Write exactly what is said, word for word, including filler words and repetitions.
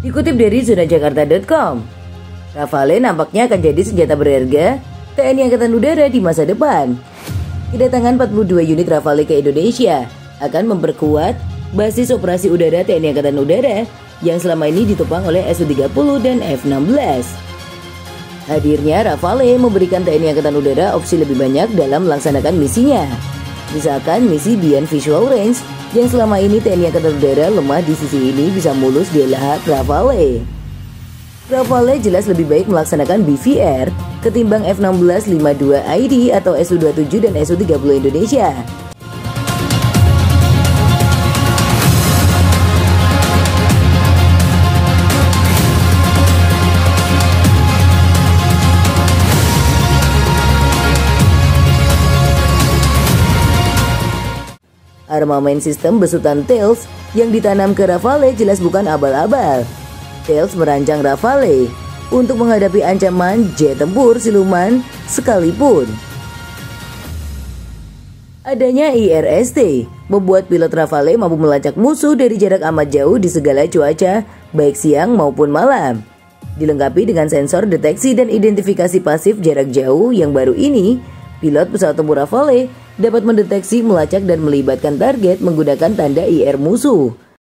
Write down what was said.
Dikutip dari zona jakarta titik com, Rafale nampaknya akan jadi senjata berharga T N I Angkatan Udara di masa depan. Kedatangan empat puluh dua unit Rafale ke Indonesia akan memperkuat basis operasi udara T N I Angkatan Udara yang selama ini ditopang oleh S U tiga puluh dan F enam belas. Hadirnya Rafale memberikan T N I Angkatan Udara opsi lebih banyak dalam melaksanakan misinya. Misalkan misi Beyond Visual Range yang selama ini T N I Angkatan Udara lemah di sisi ini bisa mulus dielahap Rafale. Rafale jelas lebih baik melaksanakan B V R ketimbang F enam belas lima puluh dua I D atau S U dua puluh tujuh dan S U tiga puluh Indonesia. Armamen sistem besutan Thales yang ditanam ke Rafale jelas bukan abal-abal. Thales merancang Rafale untuk menghadapi ancaman jet tempur siluman sekalipun. Adanya I R S T membuat pilot Rafale mampu melacak musuh dari jarak amat jauh di segala cuaca, baik siang maupun malam. Dilengkapi dengan sensor deteksi dan identifikasi pasif jarak jauh yang baru ini, pilot pesawat tempur Rafale dapat mendeteksi, melacak, dan melibatkan target menggunakan tanda I R musuh.